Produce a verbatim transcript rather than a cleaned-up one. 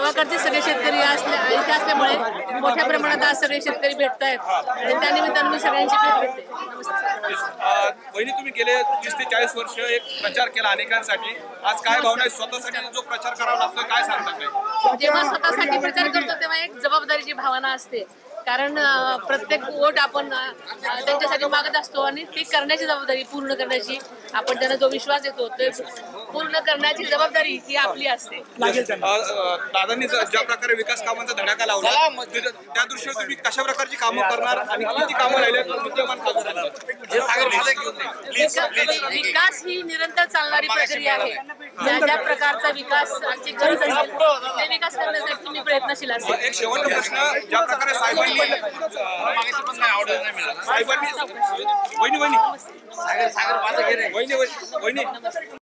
गावाकडचे सगळे शेतकरी असल्या इथे असल्यामुळे मोठ्या प्रमाणात आज सगळे शेतकरी भेटत आहेत आणि त्यानिमित्तानं मी सगळ्यांची भेट घेते. वहिनी, तुम्ही गेले तीस ते चाळीस वर्ष एक प्रचार केला अनेकांसाठी, आज काय भावना आहे? स्वतःसाठी जो प्रचार करावा लागतो काय सांगता काय? जेव्हा स्वतःसाठी प्रचार करतो तेव्हा एक जबाबदारीची भावना असते, कारण प्रत्येक वोट आपण त्यांच्यासाठी मागत असतो आणि ती करण्याची जबाबदारी पूर्ण करण्याची, आपण त्यांना जो विश्वास देतो ते पूर्ण करण्याची जबाबदारी ही आपली असते. दादांनी ज्या प्रकारे विकास कामांचा धडाका लावला त्या दृष्टीने तुम्ही कशा प्रकारची कामं करणार आणि किती कामं राहिले? विकास ही निरंतर चालणारी प्रक्रिया आहे. ज्या ज्या प्रकारचा विकास आमची गरज असेल ते विकास करण्यासाठी मी प्रयत्नशील असेल. एक शेवटचा प्रश्न, ज्या प्रकारे साहेबांनी साहेबांनी वहिनी वहिनी वहिनी वहिनी